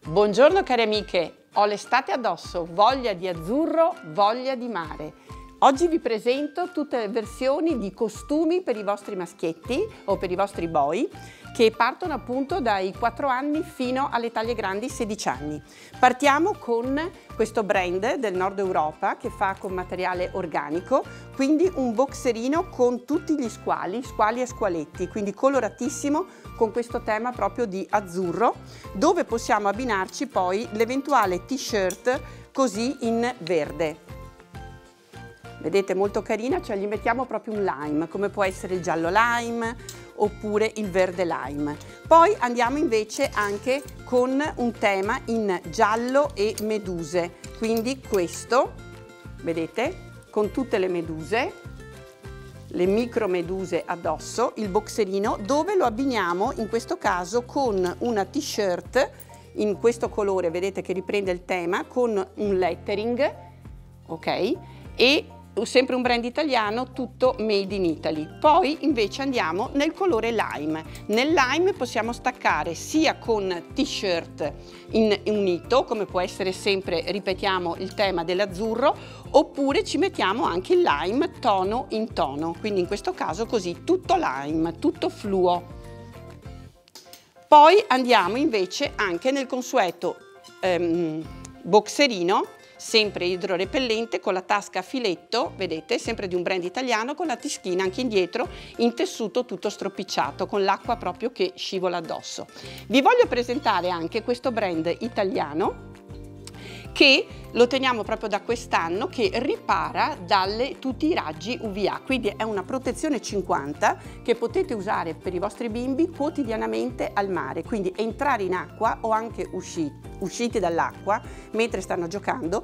Buongiorno cari amiche, ho l'estate addosso, voglia di azzurro, voglia di mare. Oggi vi presento tutte le versioni di costumi per i vostri maschietti o per i vostri boy che partono appunto dai 4 anni fino alle taglie grandi 16 anni. Partiamo con questo brand del nord Europa che fa con materiale organico, quindi un boxerino con tutti gli squali e squaletti, quindi coloratissimo con questo tema proprio di azzurro, dove possiamo abbinarci poi l'eventuale t-shirt così in verde. Vedete, molto carina, cioè gli mettiamo proprio un lime, come può essere il giallo lime oppure il verde lime. Poi andiamo invece anche con un tema in giallo e meduse, quindi questo, vedete, con tutte le meduse, le micro meduse addosso, il boxerino, dove lo abbiniamo in questo caso con una t-shirt in questo colore, vedete che riprende il tema, con un lettering, ok? E sempre un brand italiano, tutto made in Italy. Poi invece andiamo nel colore lime. Nel lime possiamo staccare sia con t-shirt in unito, come può essere sempre, ripetiamo, il tema dell'azzurro, oppure ci mettiamo anche il lime tono in tono, quindi in questo caso così tutto lime, tutto fluo. Poi andiamo invece anche nel consueto boxerino, sempre idrorepellente, con la tasca a filetto, vedete, sempre di un brand italiano, con la taschina anche indietro in tessuto tutto stropicciato, con l'acqua proprio che scivola addosso. Vi voglio presentare anche questo brand italiano che lo teniamo proprio da quest'anno, che ripara tutti i raggi UVA, quindi è una protezione 50 che potete usare per i vostri bimbi quotidianamente al mare, quindi entrare in acqua o anche usciti dall'acqua mentre stanno giocando.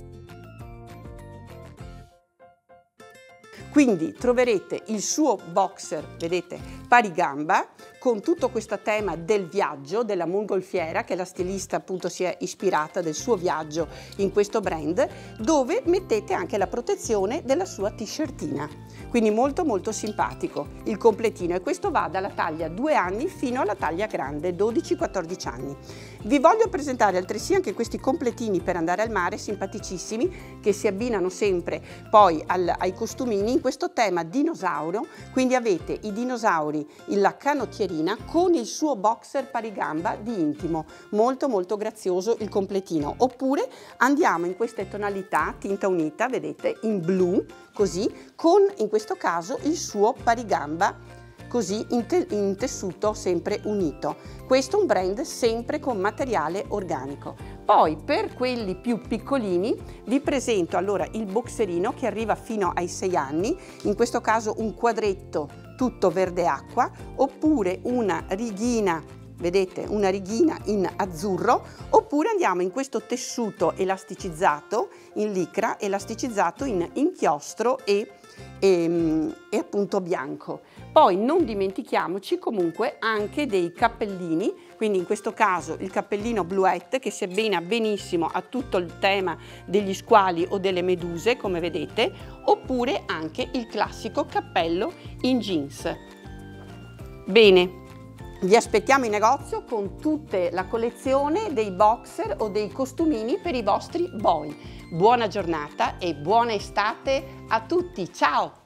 Quindi troverete il suo boxer, vedete, pari gamba, con tutto questo tema del viaggio, della mongolfiera, che la stilista appunto si è ispirata del suo viaggio in questo brand, dove mettete anche la protezione della sua t-shirtina. Quindi molto molto simpatico il completino, e questo va dalla taglia 2 anni fino alla taglia grande, 12-14 anni. Vi voglio presentare altresì anche questi completini per andare al mare, simpaticissimi, che si abbinano sempre poi ai costumini in questo tema dinosauro, quindi avete i dinosauri, la canottierina con il suo boxer parigamba di intimo, molto molto grazioso il completino. Oppure andiamo in queste tonalità tinta unita, vedete, in blu, così, con in questo caso il suo parigamba così in tessuto sempre unito. Questo è un brand sempre con materiale organico. Poi per quelli più piccolini vi presento allora il boxerino che arriva fino ai 6 anni, in questo caso un quadretto tutto verde acqua, oppure una righina, vedete, una righina in azzurro, oppure andiamo in questo tessuto elasticizzato in licra, elasticizzato in inchiostro e appunto bianco. Poi non dimentichiamoci comunque anche dei cappellini, quindi in questo caso il cappellino bluette che si abbina benissimo a tutto il tema degli squali o delle meduse, come vedete, oppure anche il classico cappello in jeans. Bene, vi aspettiamo in negozio con tutta la collezione dei boxer o dei costumini per i vostri boy. Buona giornata e buona estate a tutti, ciao!